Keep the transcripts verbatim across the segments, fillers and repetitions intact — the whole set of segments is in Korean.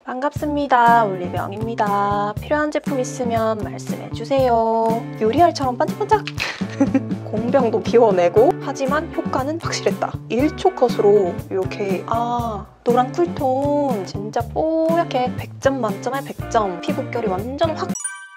반갑습니다. 올리브영입니다. 필요한 제품 있으면 말씀해주세요. 요리알처럼 반짝반짝! 공병도 비워내고 하지만 효과는 확실했다. 일 초 컷으로 이렇게 아 노란 쿨톤 진짜 뽀얗게 백 점 만점에 백 점 피부결이 완전 확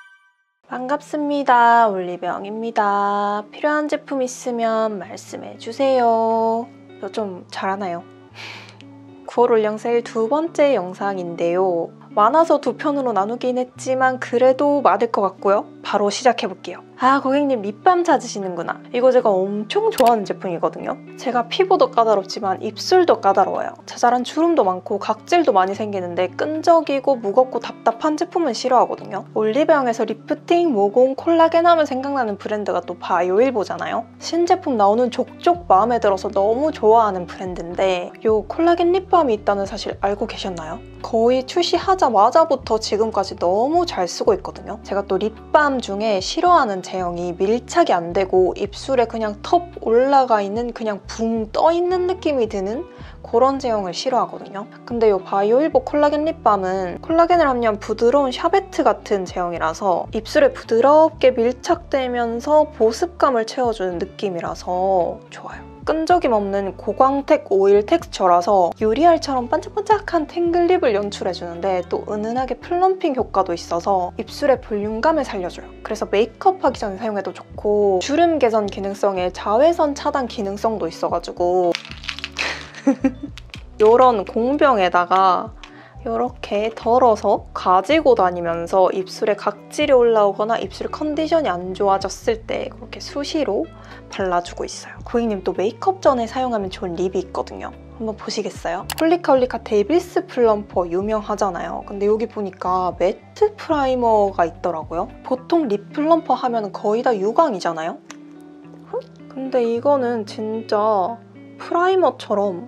반갑습니다. 올리브영입니다. 필요한 제품 있으면 말씀해주세요. 저 좀 잘하나요? 구월 올영 세일 두 번째 영상인데요. 많아서 두 편으로 나누긴 했지만 그래도 많을 것 같고요. 바로 시작해볼게요. 아, 고객님 립밤 찾으시는구나. 이거 제가 엄청 좋아하는 제품이거든요. 제가 피부도 까다롭지만 입술도 까다로워요. 자잘한 주름도 많고 각질도 많이 생기는데 끈적이고 무겁고 답답한 제품은 싫어하거든요. 올리브영에서 리프팅, 모공, 콜라겐 하면 생각나는 브랜드가 또 바이오일보잖아요. 신제품 나오는 족족 마음에 들어서 너무 좋아하는 브랜드인데 이 콜라겐 립밤이 있다는 사실 알고 계셨나요? 거의 출시하자마자부터 지금까지 너무 잘 쓰고 있거든요. 제가 또 립밤 중에 싫어하는 제형이 밀착이 안 되고 입술에 그냥 텁 올라가 있는 그냥 붕 떠 있는 느낌이 드는 그런 제형을 싫어하거든요. 근데 이 바이오일보 콜라겐 립밤은 콜라겐을 함유한 부드러운 샤베트 같은 제형이라서 입술에 부드럽게 밀착되면서 보습감을 채워주는 느낌이라서 좋아요. 끈적임 없는 고광택 오일 텍스처라서 요리알처럼 반짝반짝한 탱글립을 연출해주는데 또 은은하게 플럼핑 효과도 있어서 입술의 볼륨감을 살려줘요. 그래서 메이크업 하기 전에 사용해도 좋고 주름 개선 기능성에 자외선 차단 기능성도 있어가지고 이런 공병에다가 이렇게 덜어서 가지고 다니면서 입술에 각질이 올라오거나 입술 컨디션이 안 좋아졌을 때 그렇게 수시로 발라주고 있어요. 고객님 또 메이크업 전에 사용하면 좋은 립이 있거든요. 한번 보시겠어요? 홀리카홀리카 데빌스 플럼퍼 유명하잖아요. 근데 여기 보니까 매트 프라이머가 있더라고요. 보통 립 플럼퍼 하면 거의 다 유광이잖아요? 근데 이거는 진짜 프라이머처럼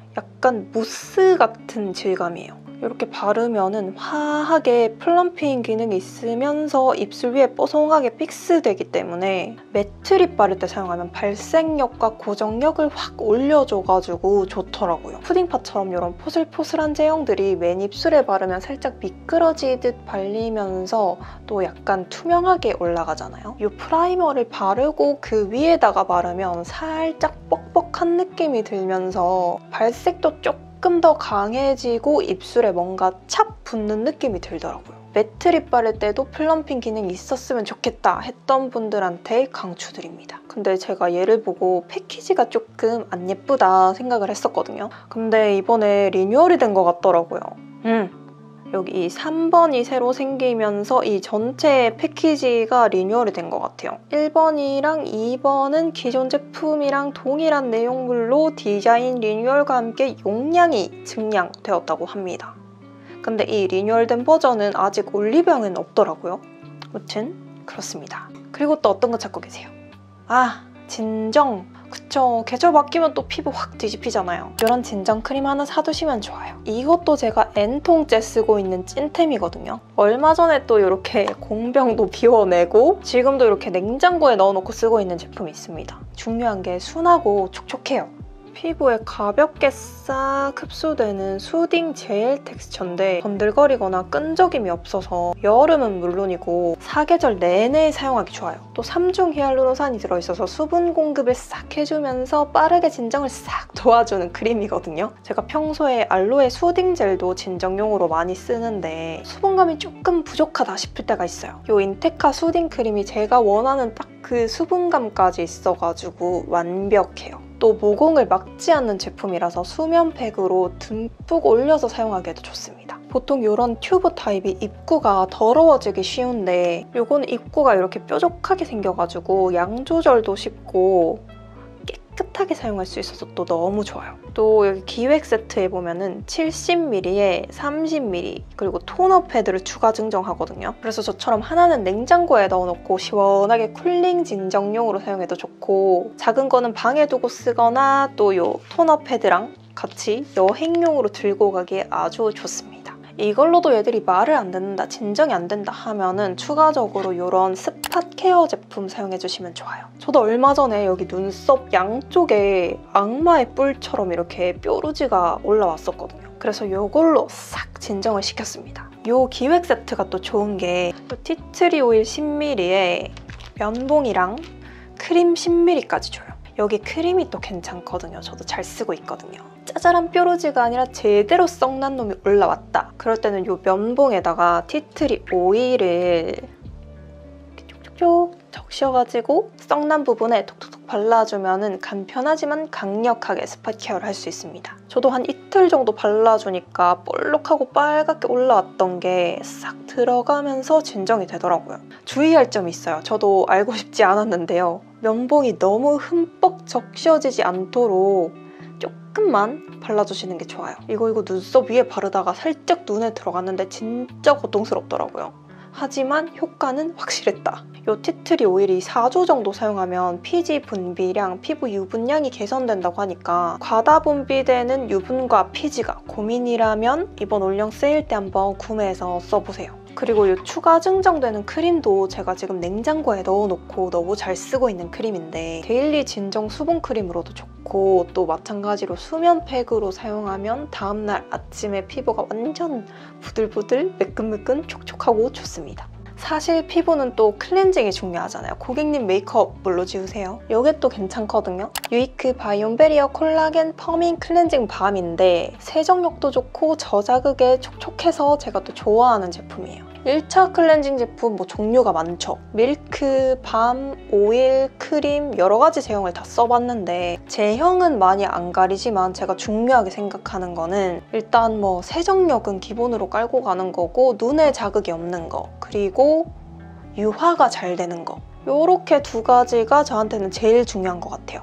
약간 무스 같은 질감이에요. 이렇게 바르면은 화하게 플럼핑 기능이 있으면서 입술 위에 뽀송하게 픽스되기 때문에 매트 립 바를 때 사용하면 발색력과 고정력을 확 올려줘가지고 좋더라고요. 푸딩파처럼 이런 포슬포슬한 제형들이 맨 입술에 바르면 살짝 미끄러지듯 발리면서 또 약간 투명하게 올라가잖아요. 이 프라이머를 바르고 그 위에다가 바르면 살짝 뻑뻑한 느낌이 들면서 발색도 조금 조금 더 강해지고 입술에 뭔가 찹 붙는 느낌이 들더라고요. 매트 립 바를 때도 플럼핑 기능이 있었으면 좋겠다 했던 분들한테 강추드립니다. 근데 제가 얘를 보고 패키지가 조금 안 예쁘다 생각을 했었거든요. 근데 이번에 리뉴얼이 된 것 같더라고요. 음. 여기 삼 번이 새로 생기면서 이 전체 패키지가 리뉴얼이 된 것 같아요. 일 번이랑 이 번은 기존 제품이랑 동일한 내용물로 디자인 리뉴얼과 함께 용량이 증량되었다고 합니다. 근데 이 리뉴얼된 버전은 아직 올리브영에는 없더라고요. 아무튼 그렇습니다. 그리고 또 어떤 거 찾고 계세요? 아, 진정! 그쵸, 계절 바뀌면 또 피부 확 뒤집히잖아요. 이런 진정 크림 하나 사두시면 좋아요. 이것도 제가 N통째 쓰고 있는 찐템이거든요. 얼마 전에 또 이렇게 공병도 비워내고 지금도 이렇게 냉장고에 넣어놓고 쓰고 있는 제품이 있습니다. 중요한 게 순하고 촉촉해요. 피부에 가볍게 싹 흡수되는 수딩 젤 텍스처인데 번들거리거나 끈적임이 없어서 여름은 물론이고 사계절 내내 사용하기 좋아요. 또 삼중 히알루론산이 들어있어서 수분 공급을 싹 해주면서 빠르게 진정을 싹 도와주는 크림이거든요. 제가 평소에 알로에 수딩 젤도 진정용으로 많이 쓰는데 수분감이 조금 부족하다 싶을 때가 있어요. 이 인테카 수딩 크림이 제가 원하는 딱 그 수분감까지 있어가지고 완벽해요. 또 모공을 막지 않는 제품이라서 수면팩으로 듬뿍 올려서 사용하기에도 좋습니다. 보통 이런 튜브 타입이 입구가 더러워지기 쉬운데 이거는 입구가 이렇게 뾰족하게 생겨가지고 양 조절도 쉽고 깨끗하게 사용할 수 있어서 또 너무 좋아요. 또 여기 기획 세트에 보면은 칠십 밀리리터에 삼십 밀리리터 그리고 토너 패드를 추가 증정하거든요. 그래서 저처럼 하나는 냉장고에 넣어놓고 시원하게 쿨링 진정용으로 사용해도 좋고 작은 거는 방에 두고 쓰거나 또 이 토너 패드랑 같이 여행용으로 들고 가기에 아주 좋습니다. 이걸로도 얘들이 말을 안 듣는다, 진정이 안 된다 하면은 추가적으로 이런 스팟 케어 제품 사용해주시면 좋아요. 저도 얼마 전에 여기 눈썹 양쪽에 악마의 뿔처럼 이렇게 뾰루지가 올라왔었거든요. 그래서 이걸로 싹 진정을 시켰습니다. 이 기획 세트가 또 좋은 게 티트리 오일 십 밀리리터에 면봉이랑 크림 십 밀리리터까지 줘요. 여기 크림이 또 괜찮거든요. 저도 잘 쓰고 있거든요. 짜잘한 뾰루지가 아니라 제대로 썩난 놈이 올라왔다. 그럴 때는 이 면봉에다가 티트리 오일을 쪽쪽쪽 적셔가지고 썩난 부분에 톡톡톡 발라주면 간편하지만 강력하게 스팟 케어를 할 수 있습니다. 저도 한 이틀 정도 발라주니까 볼록하고 빨갛게 올라왔던 게 싹 들어가면서 진정이 되더라고요. 주의할 점이 있어요. 저도 알고 싶지 않았는데요. 면봉이 너무 흠뻑 적셔지지 않도록 조금만 발라주시는 게 좋아요. 이거 이거 눈썹 위에 바르다가 살짝 눈에 들어갔는데 진짜 고통스럽더라고요. 하지만 효과는 확실했다. 이 티트리 오일이 사 주 정도 사용하면 피지 분비량, 피부 유분량이 개선된다고 하니까 과다 분비되는 유분과 피지가 고민이라면 이번 올영 세일 때 한번 구매해서 써보세요. 그리고 이 추가 증정되는 크림도 제가 지금 냉장고에 넣어놓고 너무 잘 쓰고 있는 크림인데 데일리 진정 수분 크림으로도 좋고 또 마찬가지로 수면 팩으로 사용하면 다음날 아침에 피부가 완전 부들부들 매끈매끈 촉촉하고 좋습니다. 사실 피부는 또 클렌징이 중요하잖아요. 고객님 메이크업 뭘로 지우세요? 이게 또 괜찮거든요. 유이크 바이옴 베리어 콜라겐 퍼밍 클렌징 밤인데 세정력도 좋고 저자극에 촉촉해서 제가 또 좋아하는 제품이에요. 일 차 클렌징 제품 뭐 종류가 많죠. 밀크, 밤, 오일, 크림 여러 가지 제형을 다 써봤는데 제형은 많이 안 가리지만 제가 중요하게 생각하는 거는 일단 뭐 세정력은 기본으로 깔고 가는 거고 눈에 자극이 없는 거 그리고 유화가 잘 되는 거 요렇게 두 가지가 저한테는 제일 중요한 것 같아요.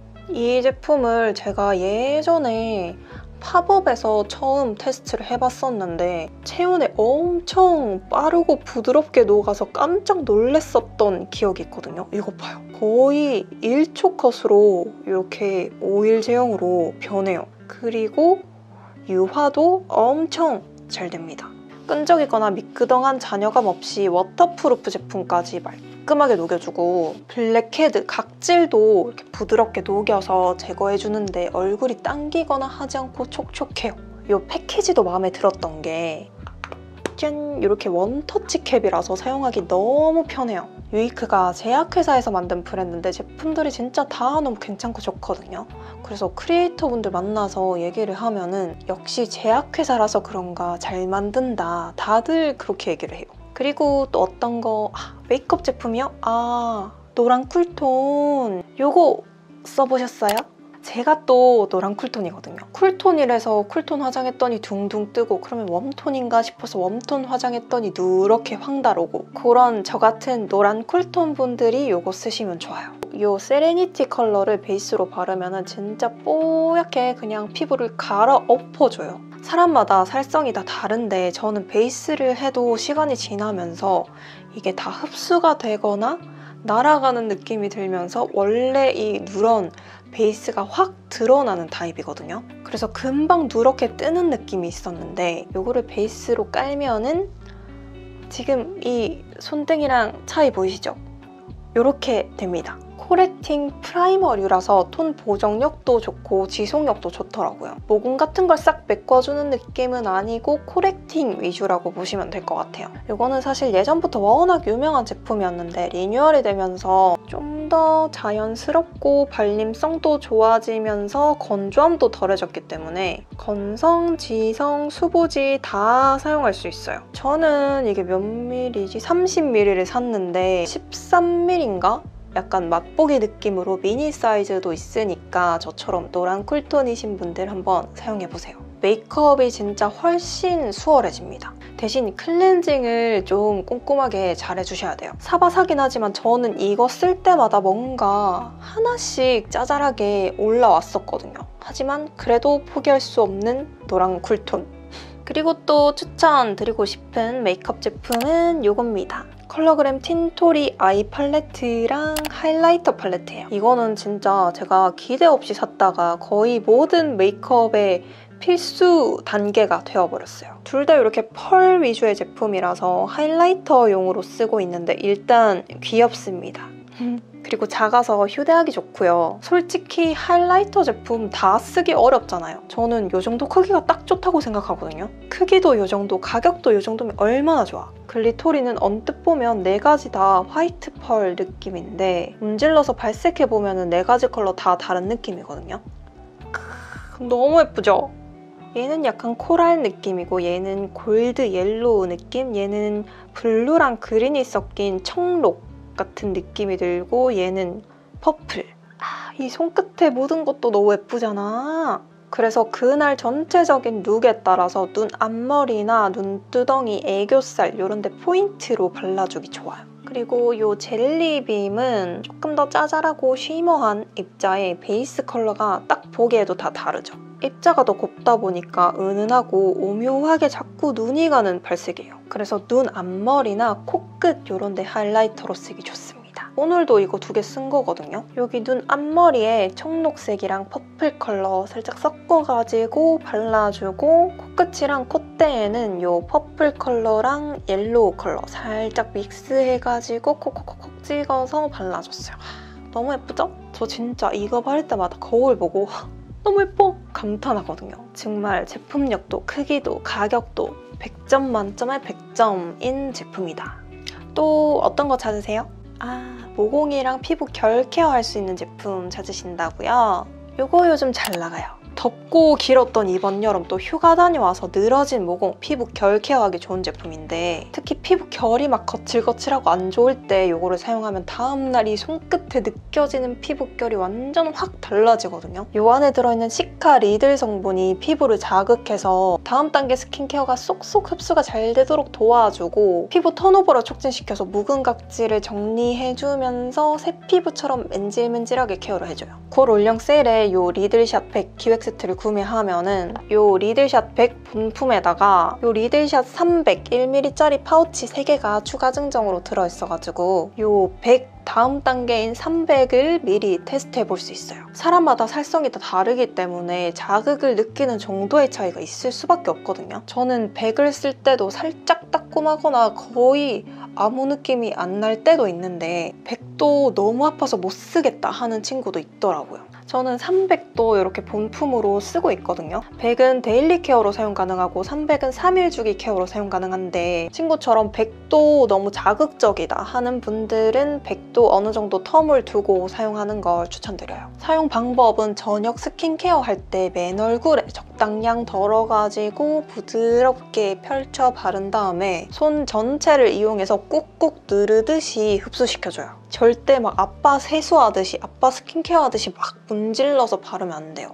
이 제품을 제가 예전에 팝업에서 처음 테스트를 해봤었는데 체온에 엄청 빠르고 부드럽게 녹아서 깜짝 놀랐었던 기억이 있거든요. 이거 봐요. 거의 일 초 컷으로 이렇게 오일 제형으로 변해요. 그리고 유화도 엄청 잘 됩니다. 끈적이거나 미끄덩한 잔여감 없이 워터프루프 제품까지 말끔하게 녹여주고 블랙헤드, 각질도 이렇게 부드럽게 녹여서 제거해주는데 얼굴이 당기거나 하지 않고 촉촉해요. 이 패키지도 마음에 들었던 게 짠! 이렇게 원터치 캡이라서 사용하기 너무 편해요. 유이크가 제약회사에서 만든 브랜드인데 제품들이 진짜 다 너무 괜찮고 좋거든요. 그래서 크리에이터 분들 만나서 얘기를 하면은 역시 제약회사라서 그런가 잘 만든다. 다들 그렇게 얘기를 해요. 그리고 또 어떤 거 아, 메이크업 제품이요? 아 노란 쿨톤 요거 써보셨어요? 제가 또 노란 쿨톤이거든요. 쿨톤이라서 쿨톤 화장했더니 둥둥 뜨고 그러면 웜톤인가 싶어서 웜톤 화장했더니 누렇게 황달오고 그런 저 같은 노란 쿨톤 분들이 이거 쓰시면 좋아요. 이 세레니티 컬러를 베이스로 바르면 진짜 뽀얗게 그냥 피부를 갈아엎어줘요. 사람마다 살성이 다 다른데 저는 베이스를 해도 시간이 지나면서 이게 다 흡수가 되거나 날아가는 느낌이 들면서 원래 이 누런 베이스가 확 드러나는 타입이거든요. 그래서 금방 누렇게 뜨는 느낌이 있었는데 이거를 베이스로 깔면은 지금 이 손등이랑 차이 보이시죠? 이렇게 됩니다. 코렉팅 프라이머류라서 톤 보정력도 좋고 지속력도 좋더라고요. 모공 같은 걸 싹 메꿔주는 느낌은 아니고 코렉팅 위주라고 보시면 될 것 같아요. 이거는 사실 예전부터 워낙 유명한 제품이었는데 리뉴얼이 되면서 좀 더 자연스럽고 발림성도 좋아지면서 건조함도 덜해졌기 때문에 건성, 지성, 수부지 다 사용할 수 있어요. 저는 이게 몇 밀리지? 삼십 밀리리터를 샀는데 십삼 밀리리터인가? 약간 맛보기 느낌으로 미니 사이즈도 있으니까 저처럼 노란 쿨톤이신 분들 한번 사용해보세요. 메이크업이 진짜 훨씬 수월해집니다. 대신 클렌징을 좀 꼼꼼하게 잘 해주셔야 돼요. 사봐 사긴 하지만 저는 이거 쓸 때마다 뭔가 하나씩 짜잘하게 올라왔었거든요. 하지만 그래도 포기할 수 없는 노란 쿨톤. 그리고 또 추천드리고 싶은 메이크업 제품은 이겁니다. 컬러그램 틴토리 아이 팔레트랑 하이라이터 팔레트예요. 이거는 진짜 제가 기대 없이 샀다가 거의 모든 메이크업의 필수 단계가 되어버렸어요. 둘 다 이렇게 펄 위주의 제품이라서 하이라이터용으로 쓰고 있는데 일단 귀엽습니다. 그리고 그리고 작아서 휴대하기 좋고요. 솔직히 하이라이터 제품 다 쓰기 어렵잖아요. 저는 이 정도 크기가 딱 좋다고 생각하거든요. 크기도 이 정도, 가격도 이 정도면 얼마나 좋아. 글리토리는 언뜻 보면 네 가지 다 화이트 펄 느낌인데 문질러서 발색해보면 네 가지 컬러 다 다른 느낌이거든요. 크, 너무 예쁘죠? 얘는 약간 코랄 느낌이고 얘는 골드 옐로우 느낌, 얘는 블루랑 그린이 섞인 청록 같은 느낌이 들고 얘는 퍼플. 아, 이 손끝에 묻은 것도 너무 예쁘잖아. 그래서 그날 전체적인 룩에 따라서 눈 앞머리나 눈두덩이, 애교살 이런 데 포인트로 발라주기 좋아요. 그리고 이 젤리빔은 조금 더 짜잘하고 쉬머한 입자의 베이스 컬러가 딱 보기에도 다 다르죠. 입자가 더 곱다 보니까 은은하고 오묘하게 자꾸 눈이 가는 발색이에요. 그래서 눈 앞머리나 코끝 이런 데 하이라이터로 쓰기 좋습니다. 오늘도 이거 두 개 쓴 거거든요. 여기 눈 앞머리에 청록색이랑 퍼플 컬러 살짝 섞어가지고 발라주고 코끝이랑 콧대에는 이 퍼플 컬러랑 옐로우 컬러 살짝 믹스해가지고 콕콕콕콕 찍어서 발라줬어요. 너무 예쁘죠? 저 진짜 이거 바를 때마다 거울 보고 너무 예뻐! 감탄하거든요. 정말 제품력도 크기도 가격도 백 점 만점에 백 점인 제품이다. 또 어떤 거 찾으세요? 아, 모공이랑 피부 결 케어할 수 있는 제품 찾으신다고요? 요거 요즘 잘 나가요. 덥고 길었던 이번 여름 또 휴가 다녀와서 늘어진 모공, 피부 결 케어하기 좋은 제품인데 특히 피부 결이 막 거칠거칠하고 안 좋을 때 이거를 사용하면 다음날 이 손끝에 느껴지는 피부 결이 완전 확 달라지거든요. 요 안에 들어있는 시카 리들 성분이 피부를 자극해서 다음 단계 스킨케어가 쏙쏙 흡수가 잘 되도록 도와주고 피부 턴오버를 촉진시켜서 묵은 각질을 정리해주면서 새 피부처럼 맨질맨질하게 케어를 해줘요. 곧 올영 세일에 요 리들샷 백 기획 세트를 구매하면은 요 리들샷 백 본품에다가 요 리들샷 삼백 일 밀리리터짜리 파우치 세 개가 추가 증정으로 들어있어가지고 요 백 다음 단계인 삼백을 미리 테스트해 볼 수 있어요. 사람마다 살성이 다 다르기 때문에 자극을 느끼는 정도의 차이가 있을 수밖에 없거든요. 저는 백을 쓸 때도 살짝 따끔하거나 거의 아무 느낌이 안 날 때도 있는데 백도 너무 아파서 못 쓰겠다 하는 친구도 있더라고요. 저는 삼백도 이렇게 본품으로 쓰고 있거든요. 백은 데일리 케어로 사용 가능하고 삼백은 삼 일 주기 케어로 사용 가능한데 친구처럼 백도 너무 자극적이다 하는 분들은 백도 어느 정도 텀을 두고 사용하는 걸 추천드려요. 사용 방법은 저녁 스킨케어 할 때 맨 얼굴에 적당량 덜어가지고 부드럽게 펼쳐 바른 다음에 손 전체를 이용해서 꾹꾹 누르듯이 흡수시켜줘요. 절대 막 아빠 세수하듯이 아빠 스킨케어 하듯이 막 문질러서 바르면 안 돼요.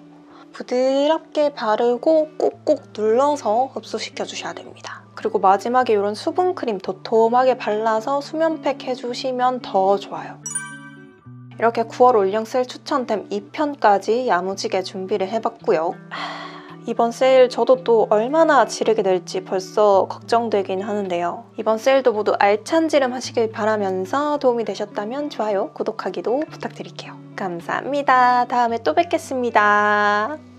부드럽게 바르고 꾹꾹 눌러서 흡수시켜주셔야 됩니다. 그리고 마지막에 이런 수분크림 도톰하게 발라서 수면팩 해주시면 더 좋아요. 이렇게 구월 올영 세일 추천템 이 편까지 야무지게 준비를 해봤고요. 이번 세일 저도 또 얼마나 지르게 될지 벌써 걱정되긴 하는데요. 이번 세일도 모두 알찬 지름 하시길 바라면서 도움이 되셨다면 좋아요, 구독하기도 부탁드릴게요. 감사합니다. 다음에 또 뵙겠습니다.